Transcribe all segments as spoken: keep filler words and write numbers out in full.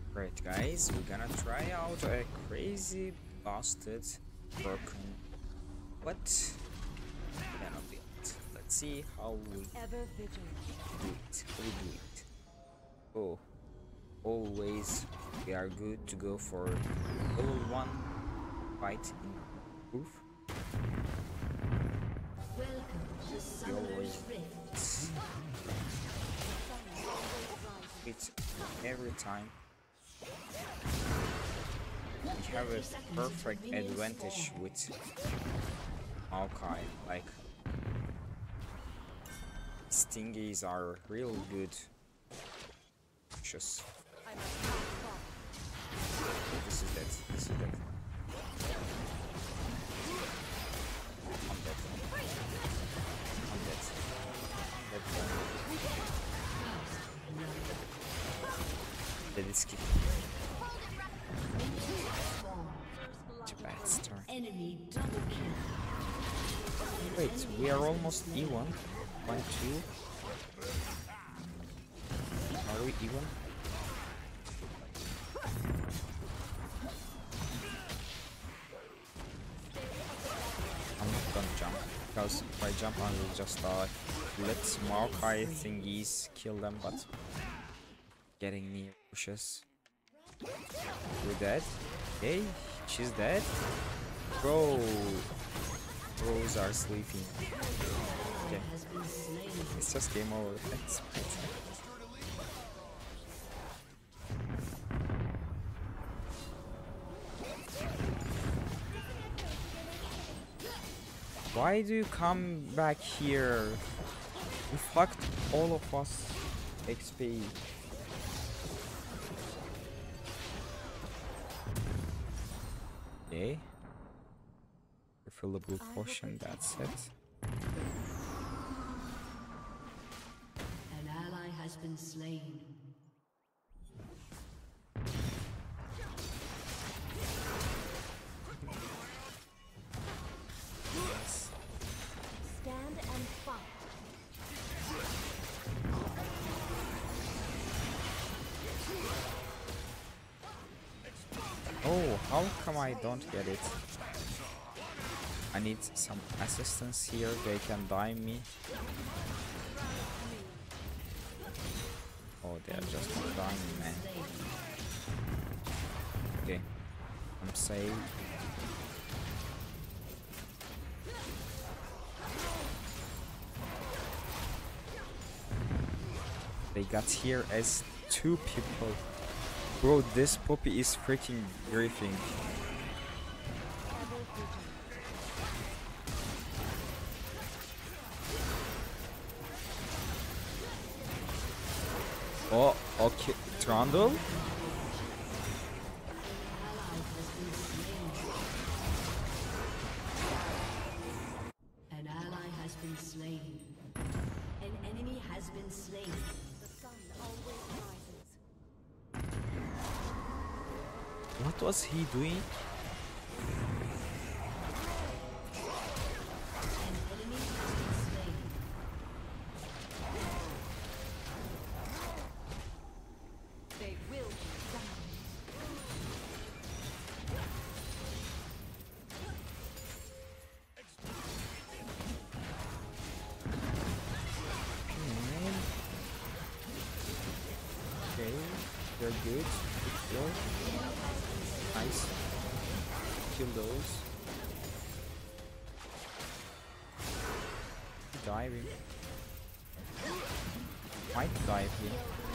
Right, guys, we're gonna try out a crazy, busted, broken, what Leona build. Let's see how we Ever vigilant. do it. How we do it. Oh, always we are good to go for level one fight in proof. Welcome to We Summoner's always Rift. hit every time. We have a perfect advantage with Maokai. Like stingies are real good. Just this is that. This is that. I'm dead. I'm dead. I'm dead. Did it skip? Too bad start. Enemy double kill. Wait, we are almost even. One, two. Are we even? I'm not gonna jump because if I jump, I will just die. Let Maokai thingies kill them, but getting near pushes. We're dead. Okay, she's dead. Bro, bros are sleeping. Okay, it's just game over. That's fine. Why do you come back here? You fucked all of us X P. Okay. Refillable potion, that's it. An ally has been slain. Yes. Stand and fight. Oh, how come I don't get it? I need some assistance here, they can die me. Oh, they are just not dying me, man. Okay, I'm saved. They got here as two people. Bro, this puppy is freaking griefing. Oh, okay, Trundle? An ally has been slain. An enemy has been slain. The sun always rises. What was he doing? An enemy has been slain. They will be done. Hmm. Okay, they're good. Good kill. Nice. Kill those. Diving. Might dive here.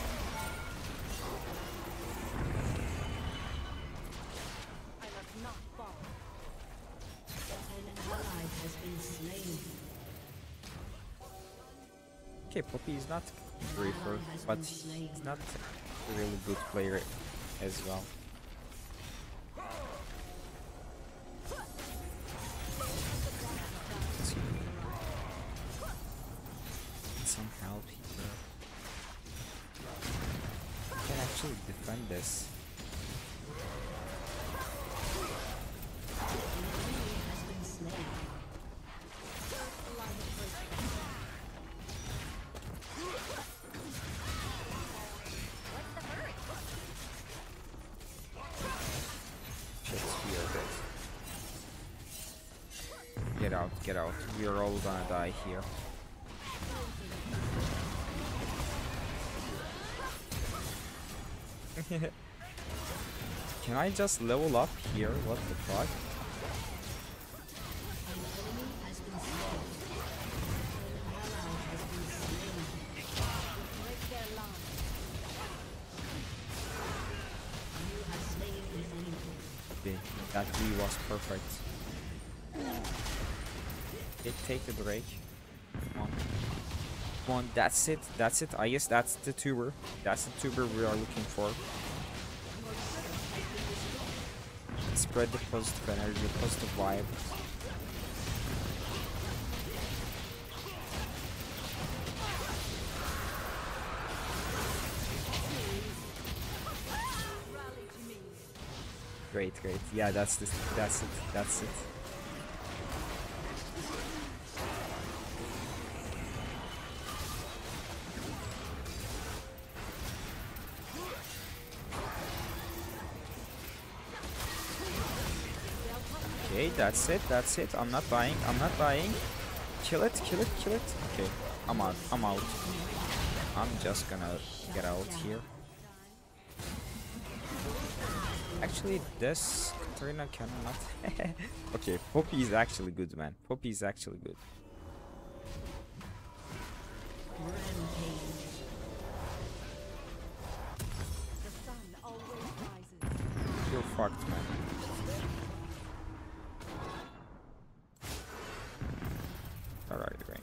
I must not fall. An ally has been slain. Okay, Poppy is not briefer, but he's not a really good player as well. Let's see. Need some help here. I can actually defend this. Has been slain. out, get out. We're all gonna die here. Can I just level up here? What the fuck? Break their line. Okay, that V was perfect. Okay, take the Drake. Come on. Come on, that's it. That's it. I guess that's the tuber. That's the tuber we are looking for. Spread the positive energy, positive vibe. Rally to me. Great, great. Yeah, that's this. That's it. That's it. Okay, that's it. That's it. I'm not dying. I'm not dying. Kill it. Kill it. Kill it. Okay, I'm out. I'm out. I'm just gonna get out here. Actually, this Katarina cannot. Okay, Poppy is actually good, man. Poppy is actually good. The sun always rises. You're fucked, man. Alright, range.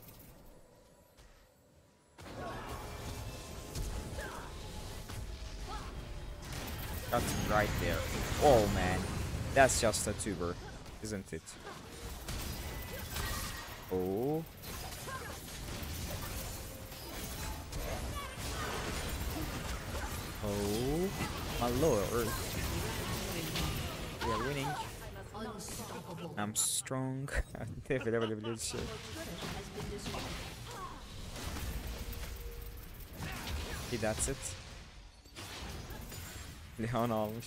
Got him right there. Oh man, that's just a tuber, isn't it? Oh. Oh, my lord. We are winning. I'm strong. Okay, that's it. Leona almış.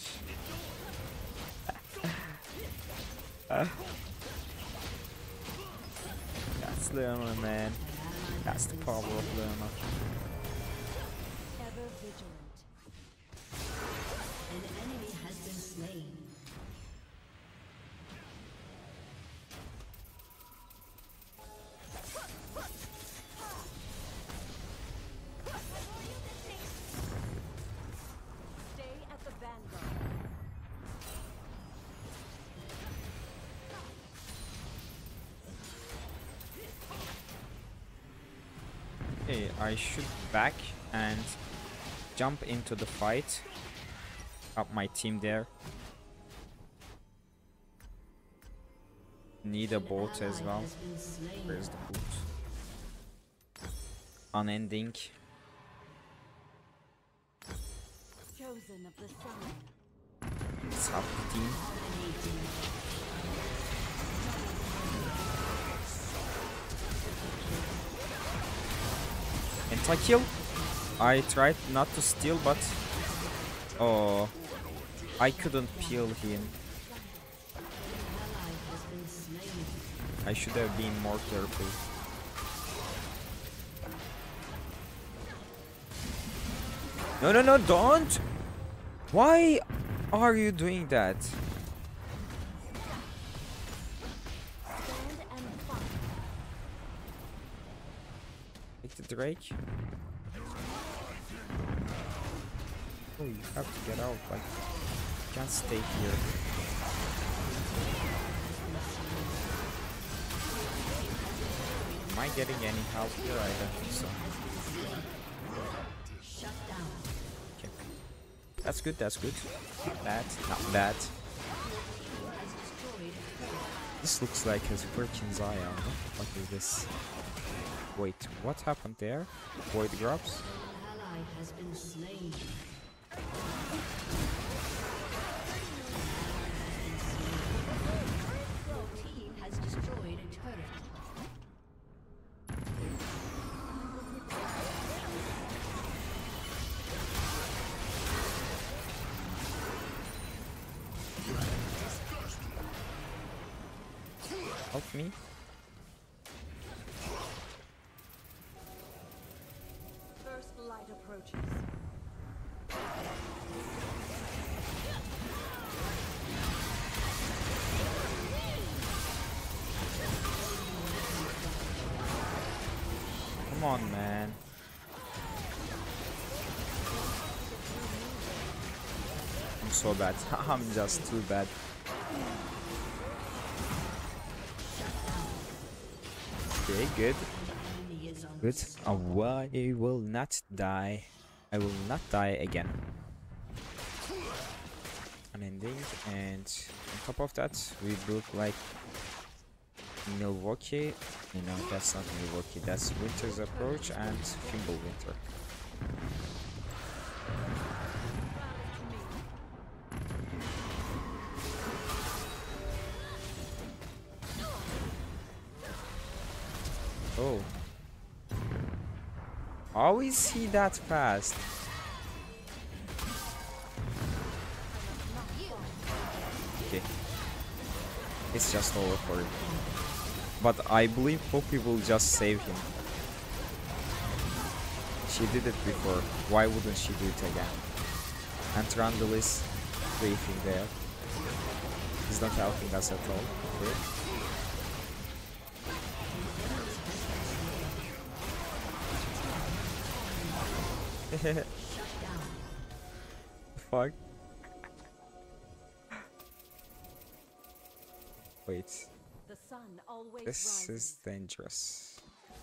That's Leona, man. That's the power of Leona. Ever vigilant. An enemy has been slain. Stay at the vanguard. Okay, I should back and jump into the fight. Up my team there. Need a boat as well. Where's the boat? Unending. Chosen of the sun. It's up the team. Anti-kill. I tried not to steal, but oh, I couldn't peel him. I should have been more careful. No, no, no, don't! Why are you doing that? Stand and fight. Take the Drake. Oh, you have to get out, like, you can't stay here. Am I getting any help here? I don't think so. Okay. That's good, that's good. Not bad, not bad. This looks like a freaking Zion. What is this? Wait, what happened there? Void grubs? Ally has been slain. Your team has destroyed a turret. Help me. First light approaches. Come on, man. I'm so bad. I'm just too bad. Okay, good. Good. Oh, I will not die. I will not die again. Unending, and on top of that, we built like Milwaukee. You know, that's not Milwaukee. That's Winter's Approach and Fimble Winter. Oh. How is he that fast? Okay. It's just over for him. But I believe Poppy will just save him. She did it before. Why wouldn't she do it again? And Trundle is waiting there. He's not helping us at all. Okay. Fuck. Wait. The sun always This rises. is dangerous.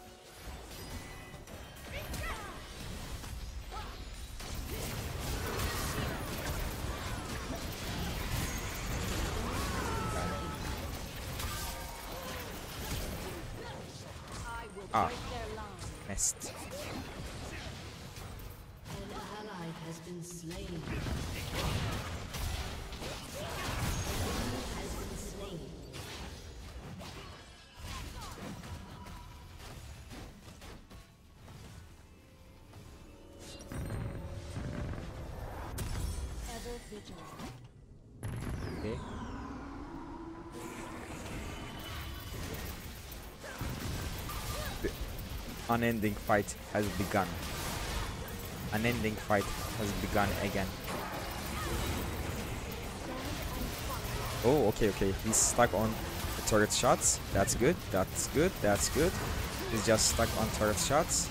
I will Ah. break their line. Missed. An ally has been slain. Has been slain. Ever vigilant. Okay. The unending fight has begun. Unending fight has begun again. Oh, okay, okay. He's stuck on the turret shots. That's good. That's good. That's good. He's just stuck on turret shots.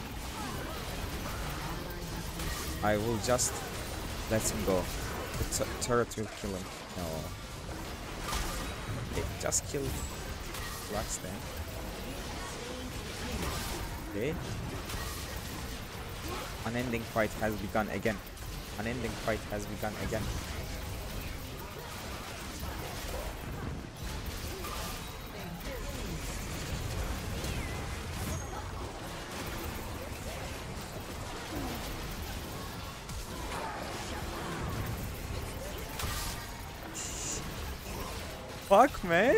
I will just let him go. The tu- turret will kill him. No. Okay, just kill Lux then. Okay. Unending fight has begun again. Unending fight has begun again. Fuck, man.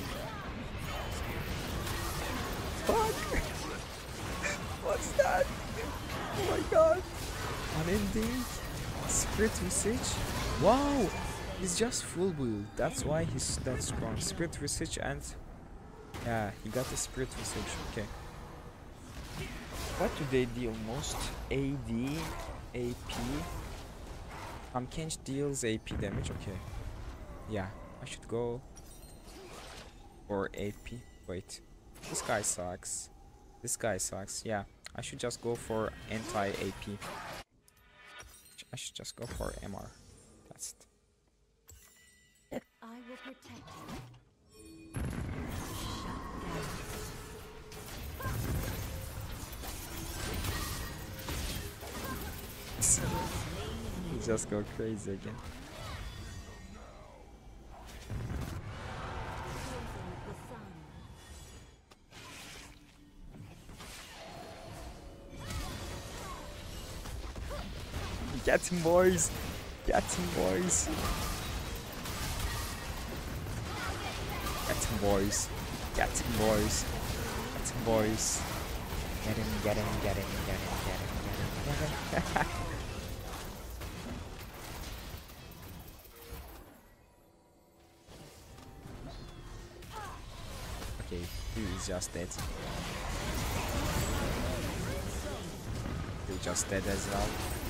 Fuck. What's that? Oh my god. Unending. Spirit Visage. Wow. He's just full build. That's why he's that strong. Spirit Visage and... yeah, he got the Spirit Visage. Okay. What do they deal most? A D, A P. Um, Kench deals A P damage. Okay. Yeah, I should go for A P. Wait, this guy sucks. This guy sucks. Yeah, I should just go for anti-A P. I should just go for M R. That's it. I will protect you. You just go crazy again. The sun. Get him, boys! Get him, boys! Get him, boys! Get him, boys! Get him, boys! Get him, get him, get him, get him, get him, get him, get him. Okay, He's just dead. You're just dead as well.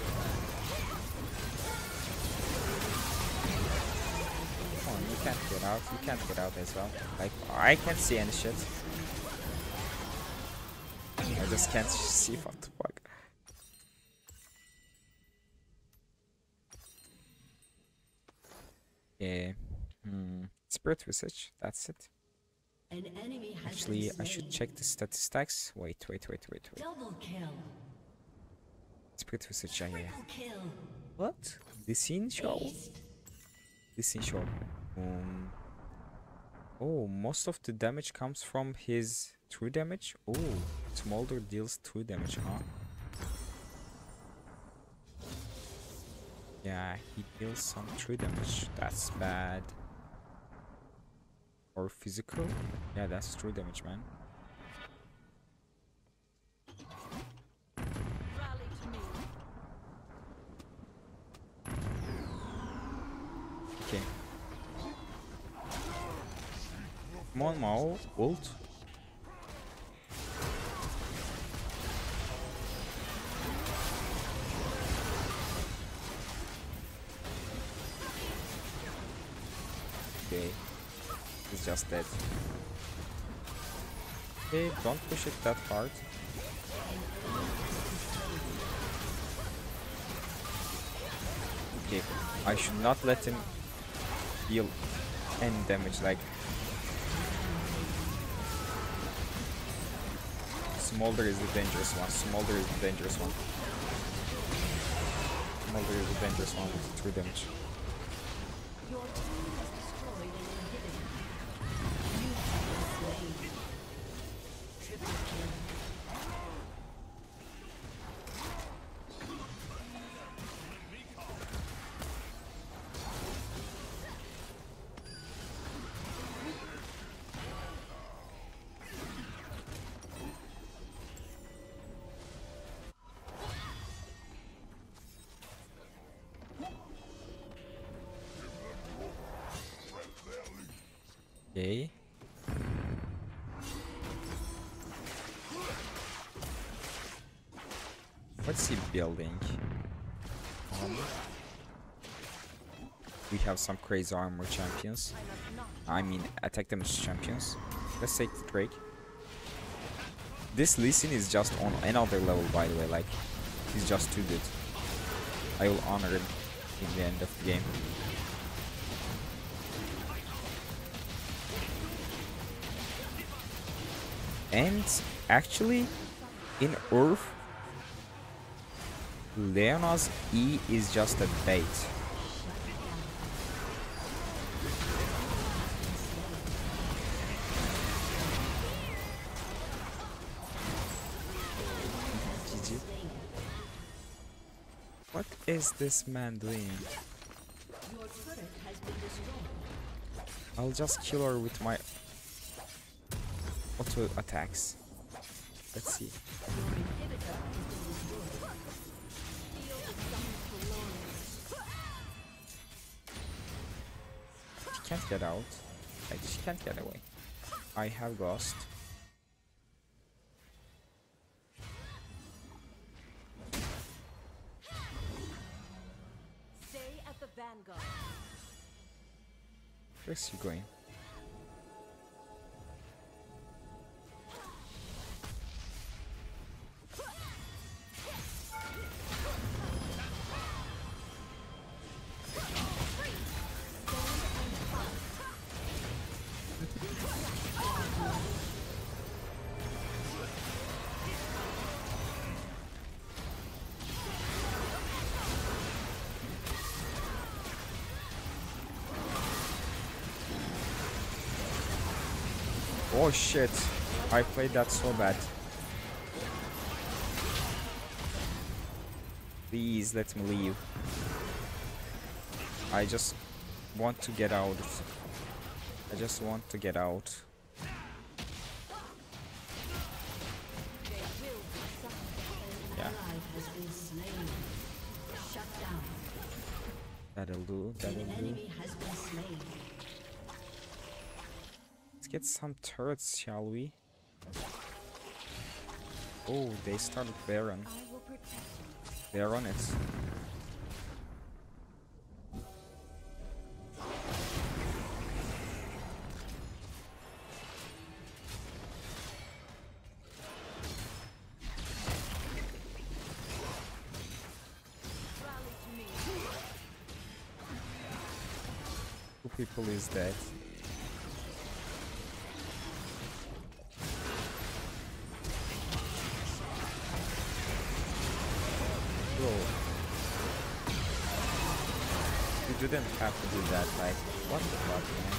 Come on, you can't get out. You can't get out as well. Like, I can't see any shit. I just can't see what the fuck. Yeah. Hmm. Spirit research. That's it. An enemy has Actually, been I should slain. check the statistics. Wait, wait, wait, wait, wait. Double kill. Spirit research. Yeah, yeah, yeah. Triple kill. What? The scene show? Aced. The scene show. Um. Oh, most of the damage comes from his true damage. Oh, Smolder deals true damage, huh? Yeah, he deals some true damage. That's bad. Or physical? Yeah, that's true damage, man. Rally to me. Okay. Come on, Mao. Ult. Okay. He's just dead. Okay, don't push it that hard. Okay, I should not let him deal any damage, like Smolder is the dangerous one. Smolder is the dangerous one. Smolder is the dangerous one with three damage. Your team has destroyed an inhibitor. You have been slain. Triple kill. Okay. What's he building? Um, we have some crazy armor champions. I mean, attack damage champions. Let's take the Drake. This Lee Sin is just on another level, by the way. Like, he's just too good. I will honor him in the end of the game. And actually, in U R F, Leona's E is just a bait. G G. What is this man doing? Your turret has been destroyed. I'll just kill her with my auto attacks. Let's see. Your inhibitor has been destroyed. Feel the sun's glory. She can't get out. Like, she can't get away. I have Ghost. Stay at the vanguard. Where's she going? Oh shit, I played that so bad. Please let me leave. I just want to get out. I just want to get out. Yeah, Ally has been slain. Shut down. that'll do, that'll An do. enemy has been slain. Let's get some turrets, shall we? Oh, they started Baron. I will protect you. They're on it. Rally to me. Two people is dead. Bro. You didn't have to do that, like, what the fuck, man?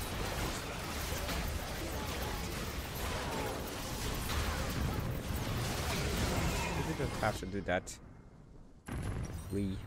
You didn't have to do that. We.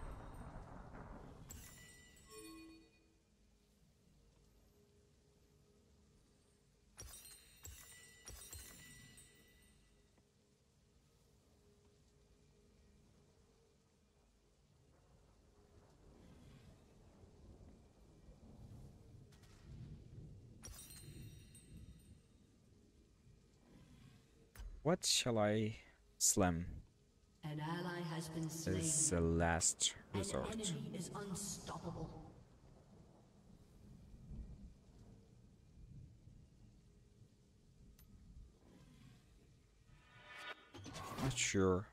What shall I slam An ally has been slain. as the last An resort? enemy is unstoppable. Not sure.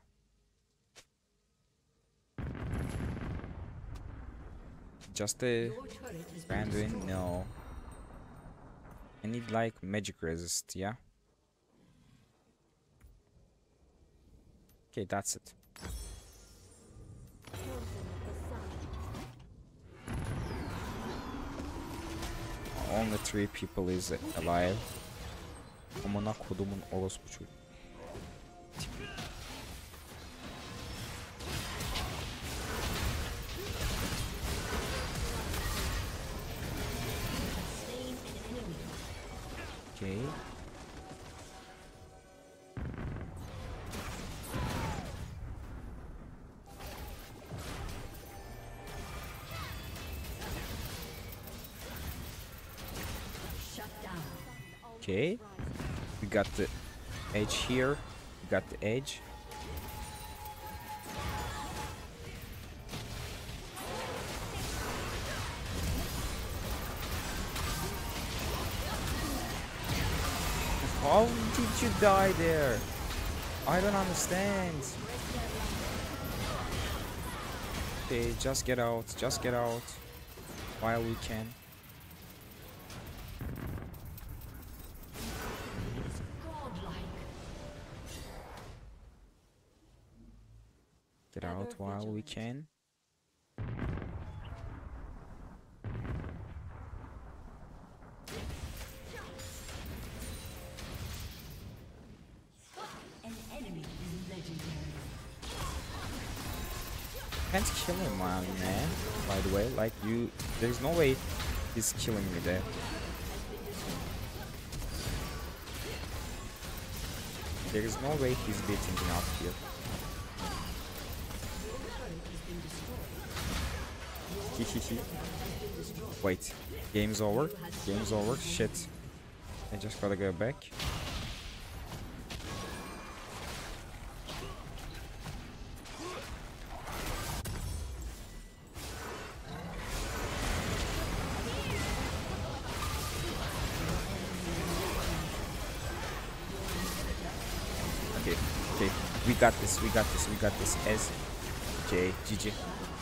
Just a Your turret has been Randuin? destroyed. No. I need like magic resist, yeah? Okay, that's it. Chosen of the sun. Only three people is alive. Amına kodumun orospu çocuğu. Slain an enemy. Okay. Shut down. Okay. We got the edge here. We got the edge. How did you die there? I don't understand. Okay, just get out. Just get out. While we can. Godlike. Get out while we can. An enemy is legendary. Can't kill him, man, man. By the way, like you, there's no way he's killing me there. There is no way he's beating me up here. Hihihi. Wait, game's over. Game's over. Shit. I just gotta go back. Okay, okay, we got this, we got this, we got this. S, okay, G G.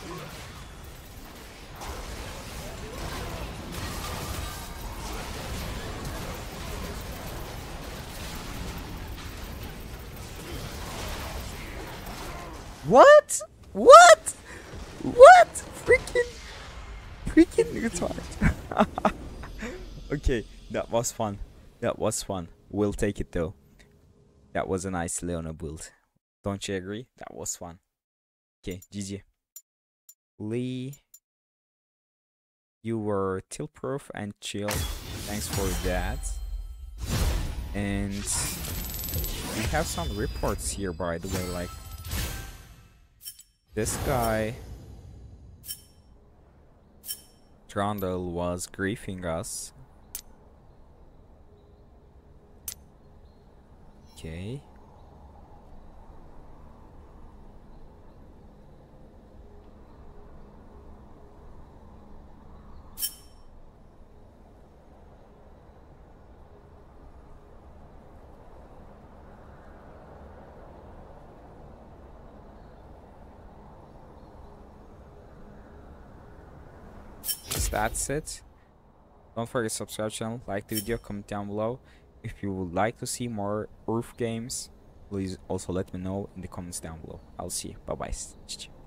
What? What? What? Freaking, freaking retard. Okay, that was fun. That was fun. We'll take it though. That was a nice Leona build. Don't you agree? That was fun. Okay, G G. Lee, you were tilt proof and chill. Thanks for that. And we have some reports here, by the way. Like this guy, Trundle, was griefing us. Okay. So that's it. Don't forget to subscribe channel, like the video, comment down below. If you would like to see more U R F games, please also let me know in the comments down below. I'll see you. Bye bye.